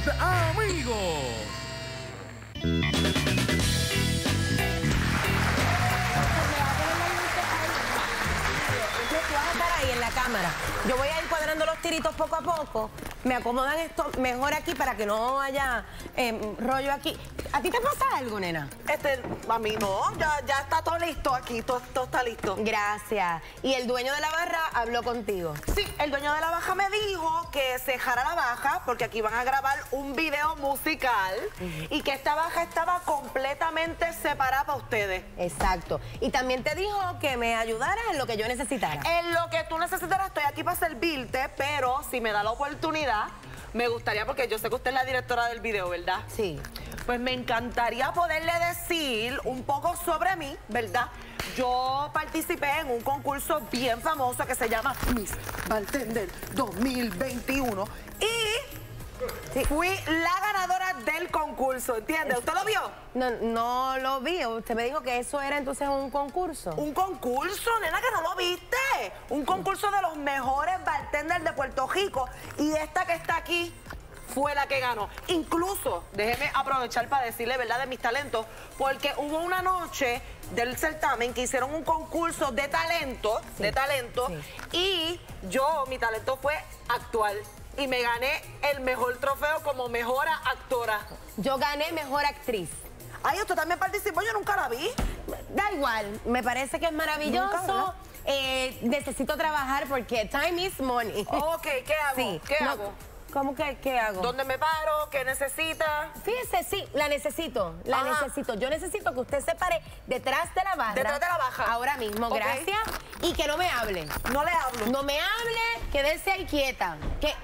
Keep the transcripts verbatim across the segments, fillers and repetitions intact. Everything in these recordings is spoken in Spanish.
amigos. Tú vas a estar ahí en la cámara. Yo voy a ir cuadrando los tiritos poco a poco. Me acomodan esto mejor aquí para que no haya eh, rollo aquí. ¿A ti te pasa algo, nena? Este, a mí no, ya, ya está todo listo aquí, todo, todo está listo. Gracias. ¿Y el dueño de la barra habló contigo? Sí, el dueño de la baja me dijo que se dejara la baja porque aquí van a grabar un video musical uh-huh. y que esta baja estaba completamente separada para ustedes. Exacto. Y también te dijo que me ayudaras en lo que yo necesitara. En lo que tú necesitaras, estoy aquí para servirte, pero si me da la oportunidad, me gustaría, porque yo sé que usted es la directora del video, ¿verdad? Sí. Pues me encantaría poderle decir un poco sobre mí, ¿verdad? Yo participé en un concurso bien famoso que se llama Miss Bartender dos mil veintiuno y sí. fui la ganadora del concurso, ¿entiende? ¿Usted lo vio? No, no lo vi. Usted me dijo que eso era entonces un concurso. ¿Un concurso, nena, que no lo viste? Un concurso de los mejores bartenders de Puerto Rico y esta que está aquí fue la que ganó. Incluso, déjeme aprovechar para decirle, ¿verdad?, de mis talentos, porque hubo una noche del certamen que hicieron un concurso de talento, sí, de talento, sí. y yo, mi talento fue actuar. Y me gané el mejor trofeo como mejor actora. Yo gané mejor actriz. Ay, ¿usted también participó? Yo nunca la vi. Da igual, me parece que es maravilloso. Eh, necesito trabajar porque time is money. Ok, ¿qué hago? Sí. ¿Qué no, hago? ¿Cómo que qué hago? ¿Dónde me paro? ¿Qué necesita? Fíjese, sí, la necesito, la Ajá. necesito. Yo necesito que usted se pare detrás de la barra. Detrás de la baja. Ahora mismo, okay. gracias. Y que no me hable. No le hablo. No me hable, quédese ahí quieta. ¿Qué,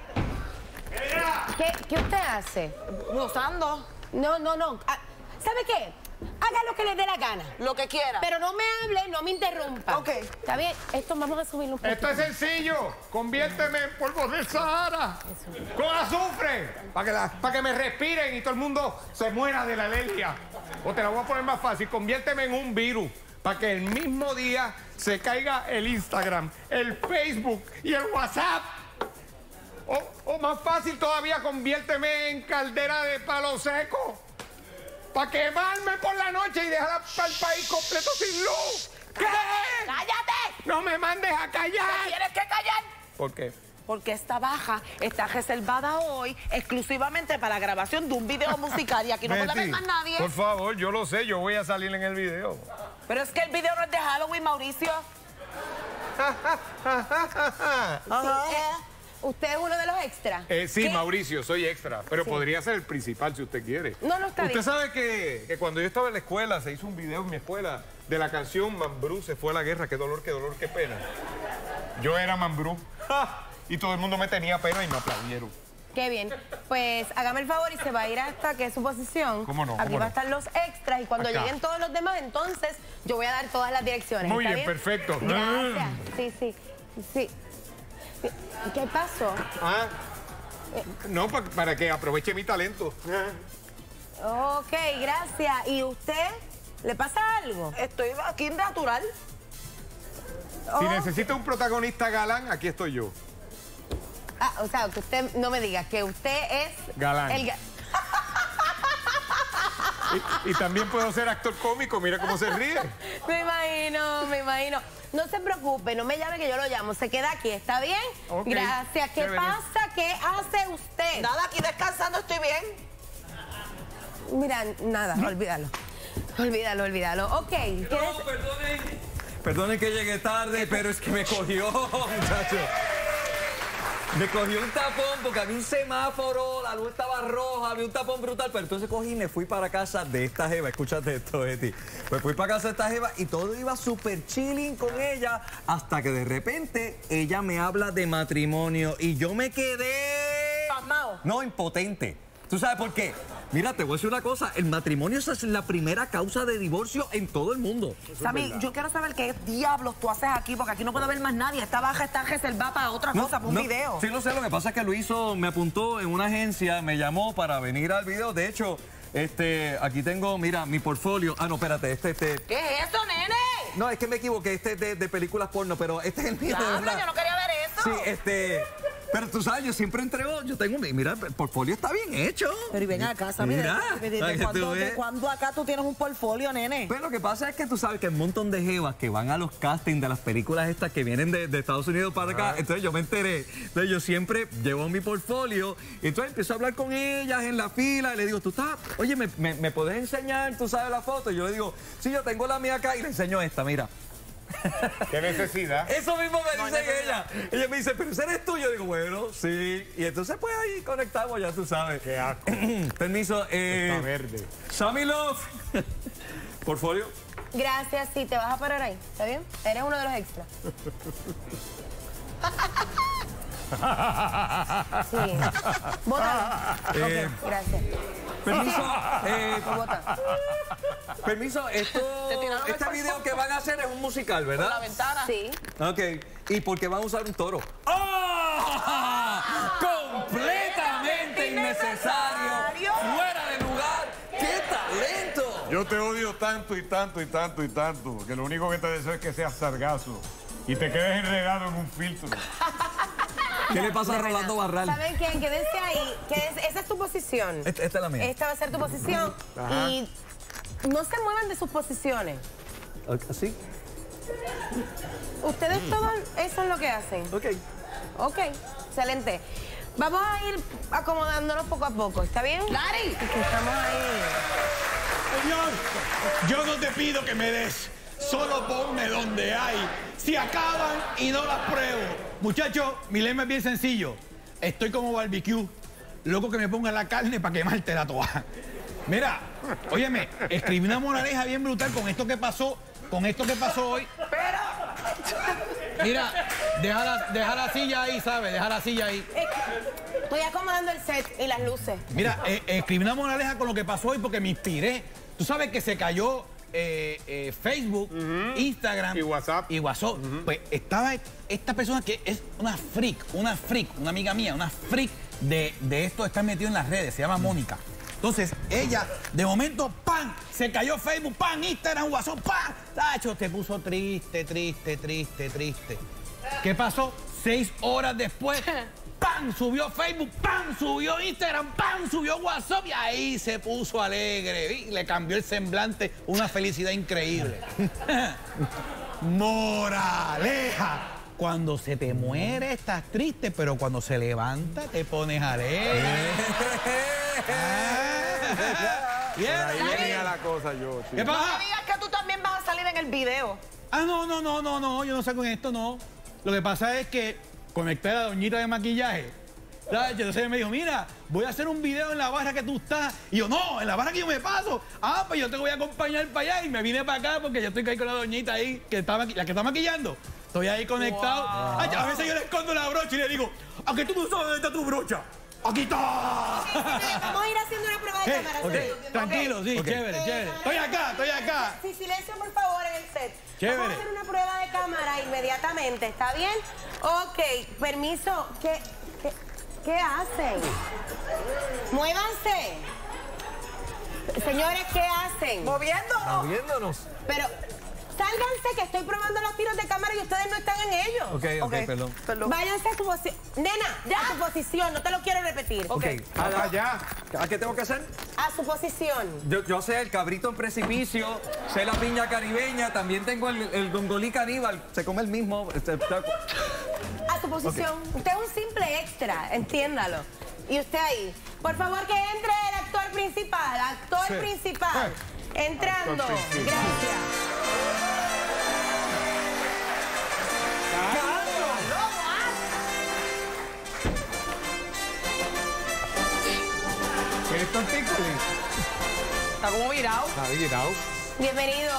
¿Qué, ¿Qué usted hace? Gozando. No, no, no. ¿Sabe qué? Haga lo que le dé la gana. Lo que quiera. Pero no me hable, no me interrumpa. Ok. Está bien, esto vamos a subirlo un poco. Esto es sencillo. Conviérteme en polvo del Sahara. Eso. Con azufre. Para que, la, para que me respiren y todo el mundo se muera de la alergia. O te la voy a poner más fácil. Conviérteme en un virus. Para que el mismo día se caiga el Instagram, el Facebook y el WhatsApp. O, o más fácil todavía, conviérteme en caldera de palo seco. Para quemarme por la noche y dejar al país completo sin luz. ¿Qué? ¡Cállate! ¡No me mandes a callar! ¿Te tienes que callar? ¿Por qué? Porque esta baja está reservada hoy exclusivamente para la grabación de un video musical y aquí no puede haber más nadie. Por favor, yo lo sé, yo voy a salir en el video. Pero es que el video no es de Halloween, Mauricio. Ajá. Sí, eh, ¿usted es uno de los extras? Eh, sí, ¿Qué? Mauricio, soy extra, pero Sí. podría ser el principal si usted quiere. No, no está Usted bien. sabe que, que cuando yo estaba en la escuela, se hizo un video en mi escuela de la canción Mambrú se fue a la guerra, qué dolor, qué dolor, qué pena. Yo era Mambrú. ¡Ja! Y todo el mundo me tenía pena y me aplaudieron. Qué bien. Pues hágame el favor y se va a ir hasta que es su posición. ¿Cómo no? Aquí ¿Cómo va a no? estar los extras y cuando Acá. lleguen todos los demás, entonces yo voy a dar todas las direcciones. Muy ¿Está bien, perfecto. Gracias. Sí, sí, sí. ¿Qué pasó? Ah, no, pa- para que aproveche mi talento. Ok, gracias. ¿Y usted? ¿Le pasa algo? Estoy aquí natural. Si Oh. necesita un protagonista galán, aquí estoy yo. Ah, o sea, que usted no me diga que usted es... Galán. El ga- Y, y también puedo ser actor cómico, mira cómo se ríe. Me imagino, me imagino. No se preocupe, no me llame que yo lo llamo. Se queda aquí, ¿está bien? Ok, Gracias. ¿Qué chévere. pasa? ¿Qué hace usted? Nada, aquí descansando, estoy bien. Mira, nada, olvídalo. Olvídalo, olvídalo. Ok. ¿quieres- No, perdonen. Perdonen que llegué tarde, pero es que me cogió, muchachos. Me cogió un tapón porque había un semáforo, la luz estaba roja, había un tapón brutal, pero entonces cogí y me fui para casa de esta jeva. Escúchate esto, Betty. Pues fui para casa de esta jeva y todo iba súper chilling con ella hasta que de repente ella me habla de matrimonio y yo me quedé... Pasmao. No, impotente. ¿Tú sabes por qué? Mira, te voy a decir una cosa. El matrimonio es la primera causa de divorcio en todo el mundo. Sammy, yo quiero saber qué diablos tú haces aquí, porque aquí no puede haber más nadie. Esta baja está reservada para otra cosa, para un no, video. Sí, lo sé. Lo que pasa es que lo hizo, me apuntó en una agencia, me llamó para venir al video. De hecho, este, aquí tengo, mira, mi portfolio. Ah, no, espérate, este, este. ¿Qué es eso, nene? No, es que me equivoqué, este es de, de películas porno, pero este es el mío, de Diablo, verdad. yo no quería ver eso. Sí, este... Pero tú sabes, yo siempre entrego, yo tengo, mi- mira, el portfolio está bien hecho. Pero y ven acá, ¿sabes? Mira, ¿De, de- para de que cuándo, tú de veas. cuándo acá tú tienes un portfolio, nene? Pero lo que pasa es que tú sabes que hay un montón de jevas que van a los castings de las películas estas que vienen de, de Estados Unidos para acá. Entonces yo me enteré. Entonces yo siempre llevo mi portfolio. Y entonces empiezo a hablar con ellas en la fila. Y le digo, tú estás, oye, ¿me, me, me puedes enseñar? Tú sabes la foto. Y yo le digo, sí, yo tengo la mía acá. Y le enseño esta, mira. ¿Qué necesidad? Eso mismo me dice ella. Ella me dice, pero ese eres tú. Yo digo, bueno, sí. Y entonces pues ahí conectamos, ya tú sabes. Qué asco. Permiso. Eh, Está verde. Sammy Love. Portfolio. Gracias, sí, te vas a parar ahí, ¿está bien? Eres uno de los extras. Sí. Bota. Eh, Ok, gracias. Permiso. eh, Bota. permiso, esto, Te tiraron el este video cuerpo. que van a hacer es un musical, Por la ¿verdad? ventana. Sí. Ok. ¿Y por qué van a usar un toro? ¡Oh! ¡Completamente innecesario! ¡Fuera de lugar! ¡Qué talento! Yo te odio tanto y tanto y tanto y tanto que lo único que te deseo es que seas sargazo y te quedes enredado en un filtro. ¿Qué le pasa a Rolando Barral? ¿Saben quién? Quédense ahí. Quédense- Esa es tu posición. Esta, esta es la mía. Esta va a ser tu posición. Ajá. Y no se muevan de sus posiciones. ¿Así? Ustedes todo eso es lo que hacen. Ok. Ok, excelente. Vamos a ir acomodándonos poco a poco, ¿está bien? ¡Lari! Estamos ahí. Señor, yo no te pido que me des, solo ponme donde hay. Si acaban y no las pruebo. Muchachos, mi lema es bien sencillo. Estoy como barbecue, loco que me ponga la carne para quemarte la toalla. Mira, óyeme, escribí una moraleja bien brutal con esto que pasó, con esto que pasó hoy. Mira, deja la, deja la silla ahí, ¿sabes? Deja la silla ahí. Eh, Estoy acomodando el set y las luces. Mira, eh, escribí una moraleja con lo que pasó hoy porque me inspiré. Tú sabes que se cayó eh, eh, Facebook, Instagram Y WhatsApp. Y WhatsApp. Pues estaba esta persona que es una freak, una freak, una amiga mía, una freak de, de esto, está metido en las redes, se llama Mónica. Entonces, ella, de momento, ¡pam! Se cayó Facebook, ¡pam! Instagram, WhatsApp, ¡pam! Tacho, te puso triste, triste, triste, triste. ¿Qué pasó? Seis horas después, ¡pam! Subió Facebook, ¡pam! Subió Instagram, ¡pam! Subió WhatsApp y ahí se puso alegre. Y le cambió el semblante, una felicidad increíble. Moraleja. Cuando se te muere estás triste, pero cuando se levanta te pones alegre. Ah, Por ahí ¿vieron? venía la cosa yo, sí. ¿Qué No pasa? me digas que tú también vas a salir en el video. Ah, no, no, no, no, no, yo no sé con esto, no. Lo que pasa es que conecté a la doñita de maquillaje. ¿Sabes? Entonces ella me dijo, mira, voy a hacer un video en la barra que tú estás. Y yo, no, en la barra que yo me paso. Ah, pues yo te voy a acompañar para allá. Y me vine para acá porque yo estoy ahí con la doñita ahí, que está maqui- la que está maquillando. Estoy ahí conectado. Ay, a veces yo le escondo la brocha y le digo, ¿a qué tú no sabes dónde está tu brocha? ¡Aquí está! Vamos a ir haciendo una prueba de Eh, cámara. ok, ¿sí? tranquilo, sí, Ok. chévere, chévere. Estoy acá, estoy acá. Sí, silencio, por favor, en el set. Chévere. Vamos a hacer una prueba de cámara inmediatamente, ¿está bien? Ok, permiso. ¿Qué, qué, qué hacen? ¡Muévanse! Señores, ¿qué hacen? Moviéndonos. Viéndonos. Pero sálganse que estoy probando los tiros de cámara y ustedes no están en ellos. Ok, ok, perdón. Perdón. Váyanse a su posición. Nena, ya a su posición, no te lo quiero repetir. Ok. Ah, ya. ¿A qué tengo que hacer? A su posición. Yo, yo sé el cabrito en precipicio, sé la piña caribeña, también tengo el, el gongolí caníbal, se come el mismo. este, está- A su posición. Usted es un simple extra, entiéndalo. Y usted ahí. Por favor, que entre el actor principal. Actor Sí. principal. Entrando. Actor principal. Gracias. ¿Qué es tortícolis? Está como virado. Está virado. Bienvenido.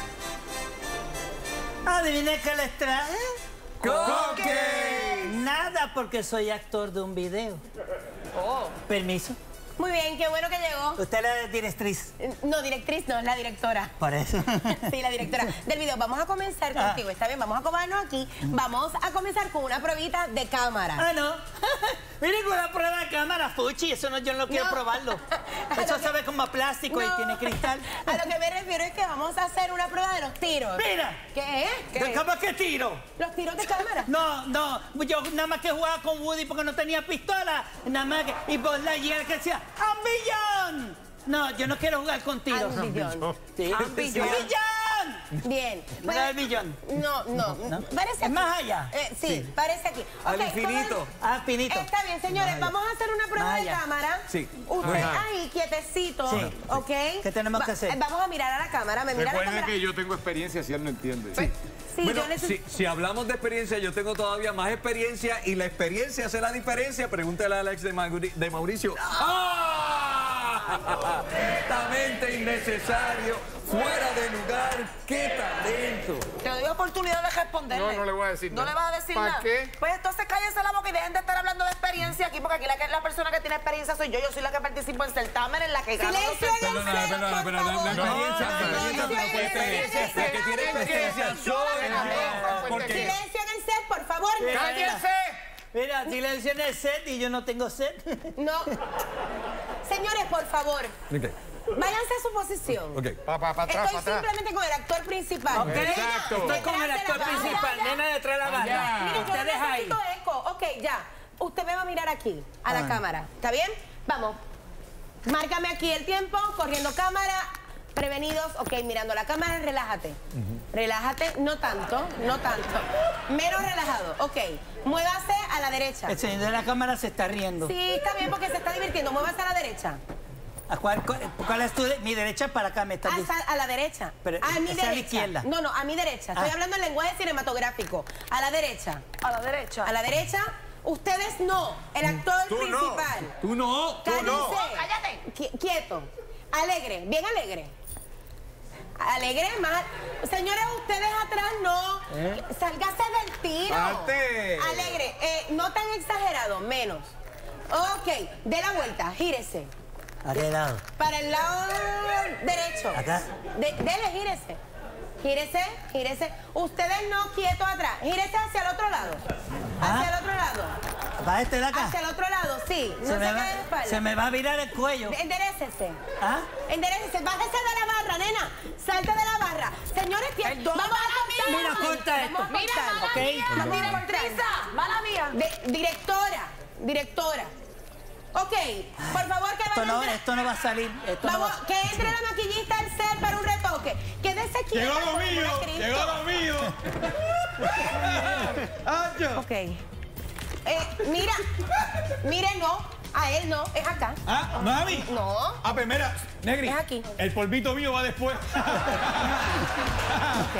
Adivine qué les traje. ¡Coque! Nada, porque soy actor de un video. Oh. Permiso. Muy bien, qué bueno que llegó. Usted es la directriz. No, directriz, no, es la directora. Por eso. Sí, la directora del video. Vamos a comenzar Ah. contigo, ¿está bien? Vamos a acomodarnos aquí. Vamos a comenzar con una pruebita de cámara. Ah, no. Miren con la prueba de cámara, Fuchi, eso no, yo no quiero No. probarlo. Eso sabe como a plástico y No. tiene cristal. A lo que me refiero es que vamos a hacer una prueba de los tiros. Mira. ¿Qué? ¿Qué? ¿Cómo que tiro? Los tiros de cámara. No, no, yo nada más que jugaba con Woody porque no tenía pistola, nada más que, y por la llega que decía, ¡a un billón! No, yo no quiero jugar con tiros. Al billón. Sí. A un billón. ¡Un billón! Bien. Mira el billón. No, no, ¿No? Parece ¿Es aquí. más allá? Eh, sí, Sí. parece aquí. Al Ok, infinito. todo- Ah, finito. Está bien, señores, vamos a hacer una prueba Más de allá. cámara. Sí. Usted Ajá. ahí, quietecito, Sí. ¿ok? ¿Qué tenemos que hacer? eh, Vamos a mirar a la cámara, me mira a la Recuerden cámara. que yo tengo experiencia si él no entiende. Sí, Bueno, yo necesito... si, si hablamos de experiencia, yo tengo todavía más experiencia y la experiencia hace la diferencia. Pregúntale a Alex de, Mauri- de Mauricio. ¡Ah! Completamente innecesario, fuera de lugar. ¡Qué talento! Te doy oportunidad de responderle. No, no le voy a decir ¿No nada. le vas a decir ¿Para nada? qué? Pues entonces cállense la boca y dejen de estar hablando de experiencia aquí, porque aquí la, que- la persona que tiene experiencia soy yo. Yo soy la que participo en certamen, en la que gano los Silencio en el certamen. set, Perdona, por perdona, favor. la experiencia, No, la no, experiencia, no, pero no, puede no, tener- no, no, la que tiene no, no, experiencia no, soy no, no, yo. Porque- Silencio en el set, por favor. ¡Cállense! Mira, silencio en el set y yo no tengo set. No. Señores, por favor, Ok, váyanse a su posición. ok. Pa, pa, pa atrás, Estoy pa atrás. simplemente con el actor principal. Ok. Exacto. Estoy con el Detrás de actor la barra. principal, Ya, ya. nena detrás de la barra. Ya. Mire, yo no Ustedes ahí. necesito eco. Ok, ya. Usted me va a mirar aquí, a la Ah. cámara. ¿Está bien? Vamos. Márcame aquí el tiempo, corriendo cámara, prevenidos. Ok, mirando la cámara, relájate. Relájate, no tanto, no tanto. Menos relajado. Ok, muévase a la derecha. El señor de la cámara se está riendo. Sí, está bien porque se está divirtiendo. Muévase a la derecha. ¿A cuál, cuál, cuál es tu de- mi derecha para acá? Me está Hasta diciendo. a la derecha. Pero, a mi esa es a la derecha. izquierda. No, no, a mi derecha. Estoy Ah. hablando en lenguaje cinematográfico. A la derecha. A la derecha. A la derecha, ustedes no. El actor Tú no. principal. Tú no. Cállense. no. ¡Cállate! Qui- Quieto. Alegre, bien alegre. Alegre, más. Señores, ustedes atrás no. ¿Eh? Sálgase del tiro. Salte. Alegre, eh, no tan exagerado, menos. Ok, dé la vuelta, gírese. ¿A qué lado? Para el lado derecho. ¿Acá? De- dele, gírese. Gírese, gírese. Ustedes no quietos atrás. Gírese hacia el otro lado. Hacia ¿Ah? el otro lado. ¿Va este de acá? Hacia el otro lado, sí. No Se se me, quede de va, espalda. se me va a virar el cuello. Enderécese. ¿Ah? Enderécese. Bájese de la barra, nena. Salte de la barra. Señores, que vamos a cortar. Mira, corta esto. Vamos a Mira, cortar. mala Ok. mía, Vamos a directriza, mala mía. De- directora, directora. Ok, por favor que Esto vayan no, a entrar- esto no va a salir. Esto no Vamos, va. que entre la maquillista al set para un retoque. Quédese quieta. Llegó lo como mío, una Cristo. llegó lo mío. ¡Acho! Ok. Eh, mira, mire, no. A él no, es acá. Ah, ¿no es a mí? No. Ah, pues mira, Negri, Es aquí. el polvito mío va después. Ok.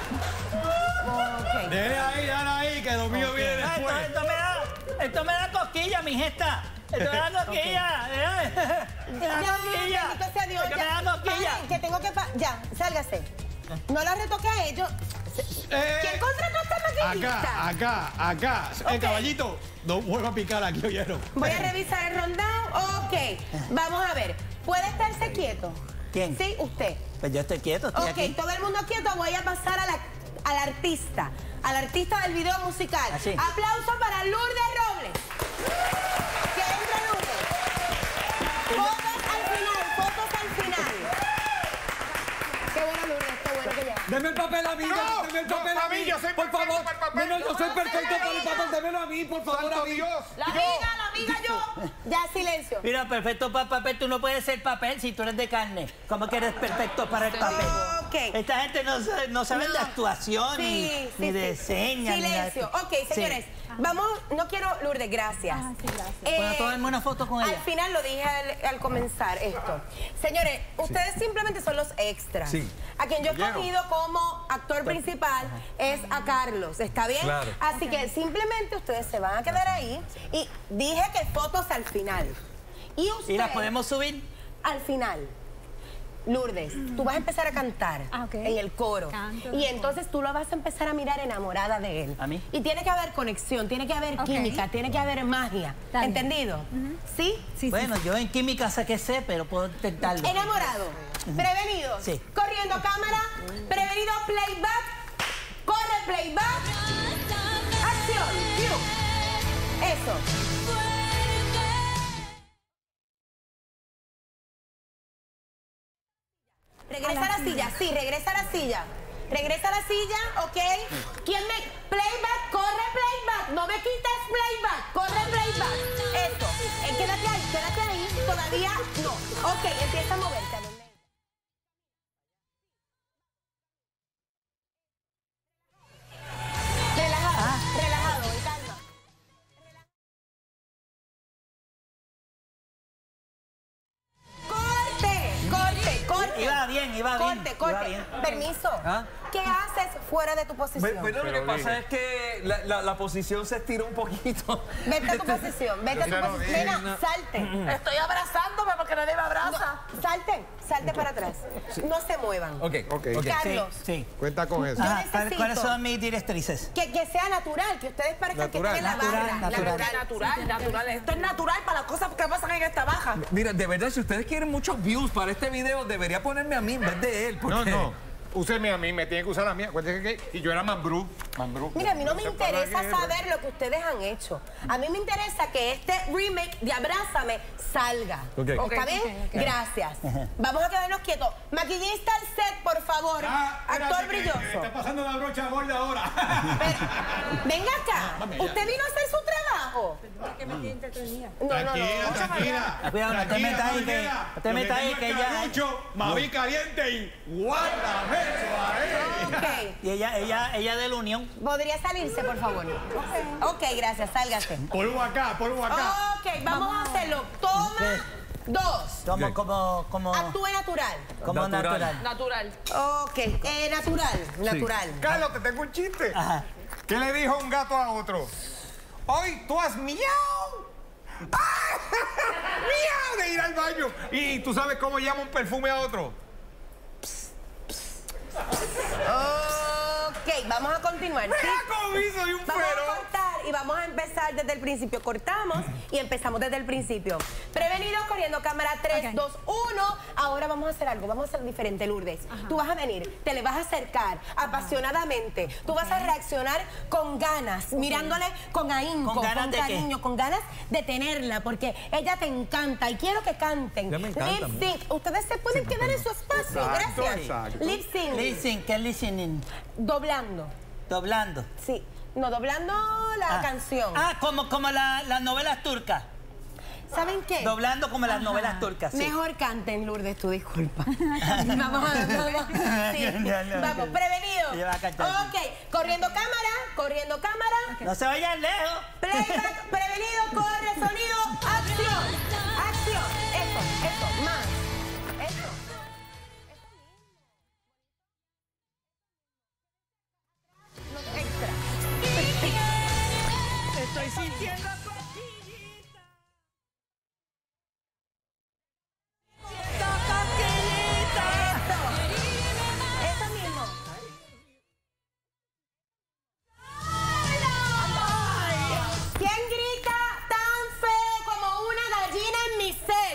Ok. Déjale ahí, déjale ahí, que lo mío viene Ah, esto, después. esto me da, esto me da cosquilla, mi gesta. Esto me da cosquilla. eh. Me da Ya, cosquilla. bendito sea Dios. Esto me Ya. da cosquilla. Paren, que tengo que... pa- Ya, sálgase. No la retoque a ellos. Eh, ¿Quién contrató a esta maquillista? Acá, acá, acá. El Ok. caballito, no vuelva a picar aquí, oyeron. Voy a revisar el rundown. Ok. Vamos a ver. ¿Puede estarse quieto? ¿Quién? Sí, usted. Pues yo estoy quieto, estoy Ok, aquí. todo el mundo quieto. Voy a pasar a la, al artista. Al artista del video musical. Así. Aplauso para Lourdes Robles. Que entre Lourdes. Fotos al final, fotos al final. Qué bueno, Lourdes, qué bueno que ya. Deme el papel a mí, No, deme el no, papel a a mí, mí, yo soy por perfecto favor. para el papel. No, no, yo soy perfecto para el papel, démelo a mí, por favor, a ¡Santo mí. Dios! La Yo- amiga, la amiga yo. Ya, silencio. Mira, perfecto para el papel, tú no puedes ser papel si tú eres de carne. ¿Cómo que eres perfecto para el papel? Ok. Esta gente no, sabe- no sabe No. de actuación, Sí, ni, sí, ni de sí. señas. ni nada de Silencio. esto. Ok, señores. Sí. Vamos, no quiero, Lourdes, gracias. Ah, sí, gracias. Eh, ¿Puedo tomarme una foto con ella? Al final lo dije al, al comenzar esto. Señores, ustedes simplemente son los extras. Sí. A quien yo he Oyeron. escogido como actor principal es a Carlos, ¿está bien? Claro. Así que simplemente ustedes se van a quedar ahí y dije que fotos al final. Y ¿Y ustedes, las podemos subir? al final. Lourdes, tú vas a empezar a cantar Ah, ok. en el coro. Canto en y el entonces tú lo vas a empezar a mirar enamorada de él. ¿A mí? Y tiene que haber conexión, tiene que haber Ok. química, tiene que haber magia. Está bien. ¿Entendido? ¿Sí? Sí, sí, Bueno, yo en química sé que sé, pero puedo intentarlo. Enamorado. Prevenido. Sí. Corriendo cámara. Prevenido playback. Corre playback. Acción. Cue. Eso. Regresa a la silla, sí, regresa a la silla. Regresa a la silla, ¿ok? ¿Quién me...? Playback, corre playback. No me quites playback, corre playback. Eso. Eh, quédate ahí, quédate ahí. Todavía no. Ok, empieza a moverte. Relajado, relajado, en calma. Corte, corte, corte. Iba bien, iba bien. Corte, corte. Iba bien. Permiso. ¿Ah? ¿Qué haces fuera de tu posición? Bueno, lo que Pero pasa dime. es que la, la, la posición se estiró un poquito. Vete a tu posición, vete a tu Pero posición. dime. Mira, salte. Estoy abrazándome porque nadie me abraza. No, salte, salte para atrás. No se muevan. Ok, Ok. ok. Carlos, Sí, sí. Cuenta con eso. Ajá, necesito- ¿cuáles son mis directrices? que, que sea natural, que ustedes parezcan Natural. que están en la Natural, barra. natural. Natural, natural. Esto es natural para las cosas que pasan en esta baja. Mira, de verdad, si ustedes quieren muchos views para este video, debería ponerme a mí en vez de él. No, Porque... no. Úseme a mí, me tiene que usar a mí. Acuérdense que y yo era Mambrú. Mambrú. Mira, a mí no me sé para interesa qué, saber lo que ustedes han hecho. A mí me interesa que este remake de Abrázame salga. Ok. ¿Está bien? Gracias. Vamos a quedarnos quietos. Maquillista al set, por favor. Ah, Actor brilloso. pasando la brocha gorda ahora. Pero, venga acá. ¿Usted vino a hacer su trabajo? Que me tiene entretenida. No, no, no. tranquila. Ah, cuidado, no te metas ahí que- no te metas ahí que ya- Mavi caliente y guárdame eso ahí. Ok. Y ella, ella, ella de la Unión. ¿Podría salirse, por favor? Ok, gracias. Sálgase. Polvo acá, polvo acá. Ok, vamos a hacerlo. Toma dos. Como, Ok. como, como, Actúe natural. como Natural. natural. Natural. Ok, eh, natural, natural. Carlos, te tengo un chiste. Ajá. ¿Qué le dijo un gato a otro? Hoy tú has miau. ¡Ah! ¡Miau! De ir al baño. ¿Y tú sabes cómo llama un perfume a otro? Ok, vamos a continuar. ¿sí? ¡Mira cómo hizo de un Vamos a feroz! cortar y vamos a empezar desde el principio. Cortamos y empezamos desde el principio. Prevenidos, corriendo cámara tres, Ok. dos, uno. Ahora vamos a hacer algo, vamos a hacer diferente, Lourdes. Tú vas a venir, te le vas a acercar apasionadamente. Tú vas a reaccionar con ganas, mirándole con ahínco, ¿Con ganas con de qué? cariño, con ganas de tenerla, porque ella te encanta y quiero que canten. Ya me encanta, Lip sync. Ustedes se pueden quedar en su espacio. Exacto, Gracias. exacto. Lip sync. Listen, ¿qué es listening? Doblando. Doblando. Sí. No, doblando la Ah. canción. Ah, como, como la- las novelas turcas. ¿Saben qué? Doblando como las novelas turcas, sí. Mejor canten, Lourdes, tu disculpa. Vamos a ver, vamos. Sí. No, no, Vamos, no. prevenido. Ella va a cantar, sí. Ok, corriendo cámara, corriendo cámara. No se vayan lejos. Playback, prevenido, corre, sonido, acción. Acción. Eso, eso, más. Eso. No, extra. Estoy sintiendo Eso mismo. ¿Quién grita tan feo como una gallina en mi set?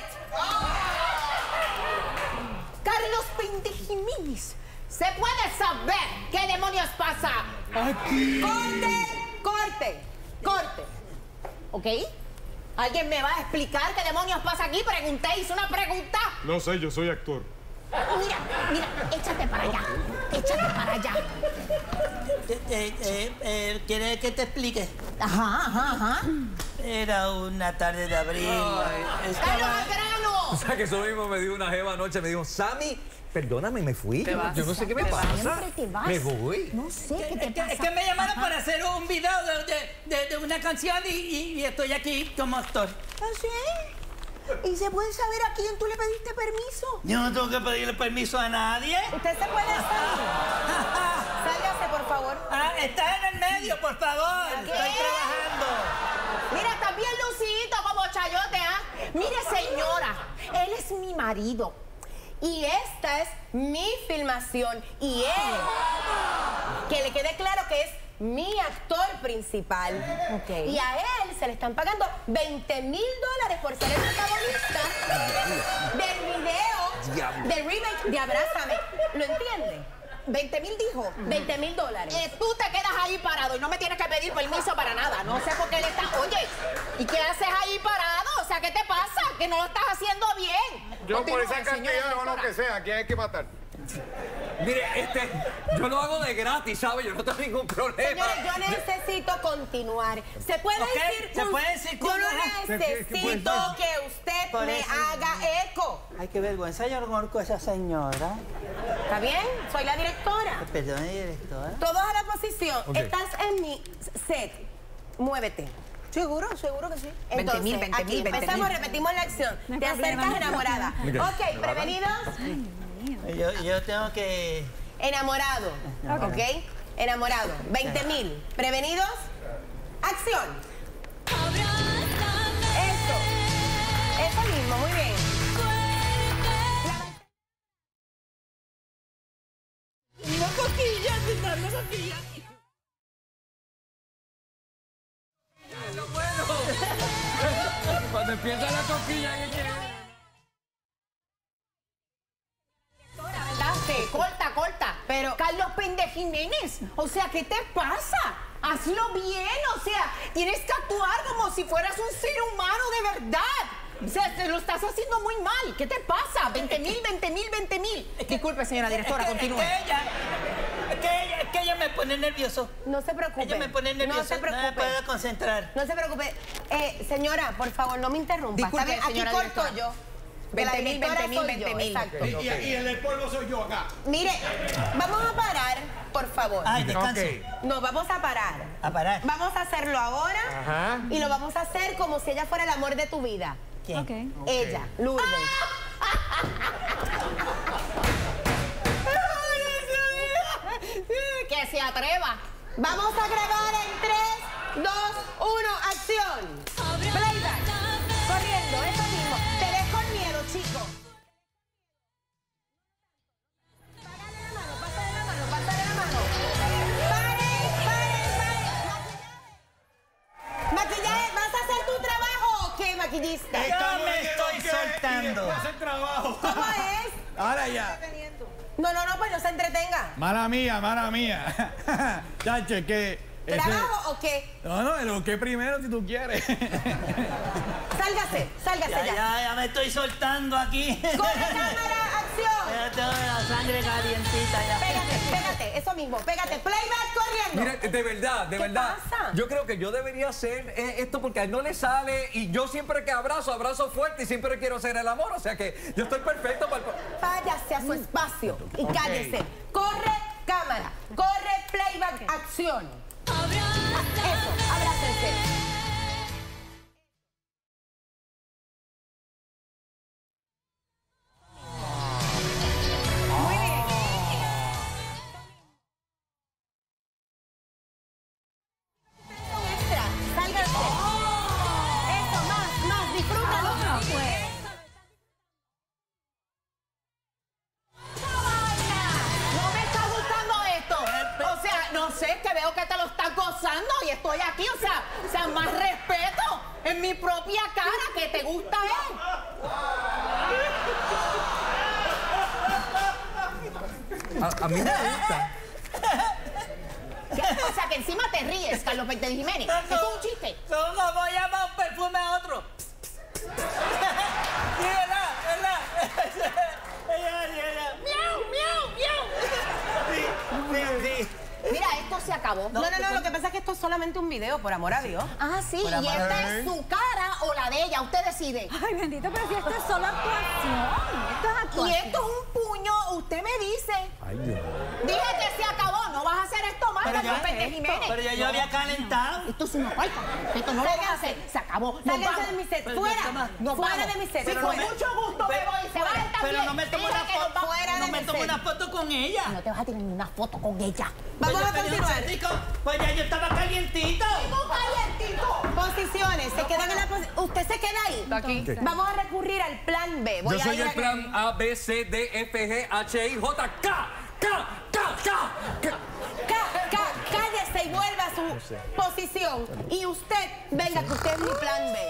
Carlos Pendejiménez. ¿Se puede saber qué demonios pasa? Corte, corte, corte. ¿Ok? ¿Alguien me va a explicar qué demonios pasa aquí? Pregunté, hice una pregunta. No sé, yo soy actor. Mira, mira, échate para allá. Échate para allá. Eh, eh, eh, eh, ¿Quieres que te explique? Ajá, ajá, ajá. Era una tarde de abril. ¡Carlos Estaba... al grano! O sea, que eso mismo me dijo una jeva anoche, me dijo, Sammy, perdóname, me fui. Yo, yo no sé qué me pasa. Siempre te vas. Me voy. No sé qué te Es que, pasa. es que me llamaron para hacer un video de, de- de- de una canción y, y- y estoy aquí como actor. ¿Ah, sí? ¿Y se puede saber a quién tú le pediste permiso? Yo no tengo que pedirle permiso a nadie. Usted se puede salir. Sálgase, por favor. Ah, está en el medio, por favor. ¿Qué? Estoy trabajando. Mira, está bien lucidito como chayote, ¿ah? Mire, señora, él es mi marido. Y esta es mi filmación. Y él, que le quede claro que es mi actor principal. Ok. Y a él se le están pagando veinte mil dólares por ser el protagonista del video, Diablo. del remake de Abrázame. ¿Lo entiende? veinte mil dijo. veinte mil dólares. Eh, tú te quedas ahí parado y no me tienes que pedir permiso para nada. No sé por qué él está. Oye, ¿y qué haces ahí parado? O sea, sea, ¿qué te pasa? Que no lo estás haciendo bien. Yo por Continúe, esa señora cantidad o lo directora. que sea, ¿a quién hay que matar? Mire, este, yo lo hago de gratis, ¿sabe? Yo no tengo ningún problema. Señores, yo necesito continuar. ¿Se puede Ok, decir? se un- puede decir Yo con- no Ajá. necesito que usted Por me eso- haga eco. Ay, qué vergüenza, yo no conozco a esa señora. ¿Está bien? Soy la directora. Perdone, directora. Todos a la posición. Estás en mi set. Muévete. Seguro, seguro que sí. Entonces, mil, veinte aquí mil, veinte empezamos, mil. repetimos la acción. No hay Te problema, acercas no hay enamorada. problema. Ok, prevenidos, Yo, yo tengo que... enamorado. Ok, enamorado. veinte mil. Prevenidos, acción. Eso. Eso mismo, muy bien. Una coquilla, una coquilla. Cuando empieza la coquilla, ¿qué quiere? Date, corta, corta. Pero, Carlos Pende Jiménez, o sea, ¿qué te pasa? Hazlo bien, o sea, tienes que actuar como si fueras un ser humano de verdad. O sea, te lo estás haciendo muy mal. ¿Qué te pasa? veinte mil, veinte mil, veinte mil. Disculpe, señora directora, Es que- continúe. Es que ella, es que ella, es que ella me pone nervioso. No se preocupe. Ella me pone nervioso. No se No preocupe. me puedo concentrar. No se preocupe. Eh, señora, por favor, no me interrumpa. Disculpe, ¿Está bien? Aquí señora corto directora. yo. Que la veinte mil, directora veinte mil, soy veinte yo, mil. exacto. Y, y- y el del polvo soy yo acá. Mire, vamos a parar, por favor. Ay, descanso. Ok. No, vamos a parar. A parar. Vamos a hacerlo ahora Ajá. y lo vamos a hacer como si ella fuera el amor de tu vida. ¿Quién? Ella, Lourdes. Que se atreva. Vamos a grabar en tres, dos, uno, acción. Playback. Corriendo, eso mismo. Te dejo el miedo, chico. Pásale la mano, pásale la mano, pásale la mano. Paren, paren, paren. Maquillaje, ¿vas a hacer tu trabajo o qué, maquillista? Yo me estoy soltando. Hacer trabajo. ¿Cómo es? Ahora ya. No, no, no, pues no se entretenga. Mala mía, mala mía. Chacho, es que... ese- ¿Trabajo o qué? No, no, lo que primero si tú quieres. Sálgase, sálgase Ya, ya. ya, ya me estoy soltando aquí. ¡Corre cámara, acción! Ya tengo la sangre calientita ya. Pégate, pégate, eso mismo, pégate. Playback corriendo. Mire, de verdad, de ¿Qué verdad. pasa? Yo creo que yo debería hacer eh, esto porque a él no le sale y yo siempre que abrazo, abrazo fuerte y siempre quiero hacer el amor. O sea que yo estoy perfecto para el... Váyase a su espacio y cállese. Corre cámara, corre playback, acción. Ah, eso, abrácense. Muy bien. Extra, sálganse. Eso, más, más, disfrútalo. No me está gustando esto. O sea, no sé, que veo que te lo estás gozando y estoy aquí. O sea, o sea, más respeto en mi propia cara que te gusta él. A, a mí me gusta. ¿Qué? O sea, que encima te ríes, Carlos Pente Jiménez. Eso es un chiste. Son como llama un perfume a otro. Sí, ¿verdad? ¿Verdad? Ella, ella. ¡Miau, miau, miau! Sí, sí. Mira, esto se acabó. No, no, no, lo que pasa es que esto es solamente un video, por amor a Dios. Ah, sí, Por y amor a esta es su cara o la de ella, usted decide. Ay, bendito, pero si esto es solo actuación. Esto es Y actuación. esto es un puño, usted me dice. Ay, Dios. Dije que se acabó, no vas a hacer esto más, Pero Carlos ya, Pente Jiménez. pero ya yo había calentado. Esto es una falta. Esto no lo vas a hacer. Se acabó. Nos Sálganse vamos. de mi set. Pero Fuera. toma, No, fuera vamos. de mi set. Sí, Pero con no me- mucho gusto me pero- voy. Se van también. Pero no me tomo Dile una que nos foto. vamos. Fuera No de me mi tomo set. una foto con ella. No te vas a tirar ni una foto con ella. Vamos Pues a yo tenía un continuar. sentico, Pues ya yo estaba calientito. ¡Tú calientito! Posiciones. Se quedan en la posi- Usted se queda ahí. Aquí. Vamos a recurrir al plan B. Voy Yo a soy ir el a- plan A, B, C, D, F, G, H, I, J, K, K, K, K, K. Ca- ca- cállese y vuelva a su posición. Y usted, venga, que usted es mi plan B.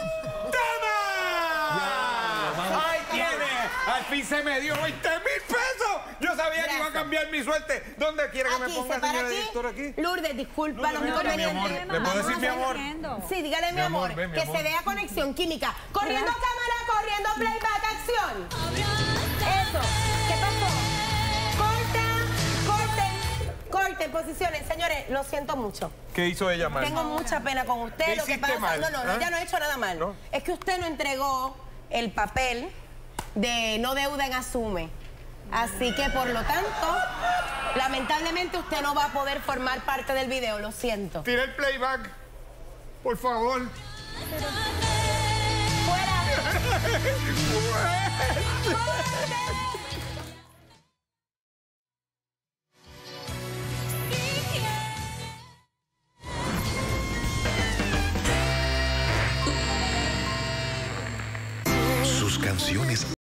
¡Toma! ¡Ahí tiene! Al fin se me dio veinte mil pesos. Yo sabía que iba a Gracias. cambiar mi suerte. ¿Dónde quiere que me Aquí, ponga, se para señora aquí. directora, aquí? Lourdes, disculpa los mi amor, inconvenientes. ¿le puedo decir mi amor? Sí, dígale mi, Mi amor, amor, ven, mi que amor. se vea conexión química. Corriendo cámara, corriendo playback, acción. Eso. ¿Qué pasó? Corta, corten, corten, posiciones. Señores, lo siento mucho. ¿Qué hizo ella mal? Tengo mucha pena con usted. ¿Qué Lo que hiciste pasa, mal? no, no, no, ¿Ah? ella no ha hecho nada mal. ¿No? Es que usted no entregó el papel de no deuda en Asume. Así que, por lo tanto, lamentablemente usted no va a poder formar parte del video. Lo siento. Tira el playback, por favor. Sus canciones